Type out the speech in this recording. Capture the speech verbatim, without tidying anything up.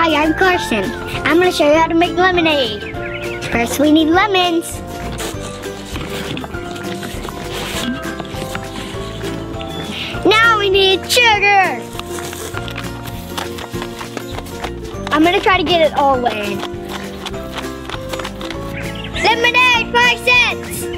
Hi, I'm Carson. I'm going to show you how to make lemonade. First, we need lemons. Now we need sugar. I'm going to try to get it all in. Lemonade, five cents.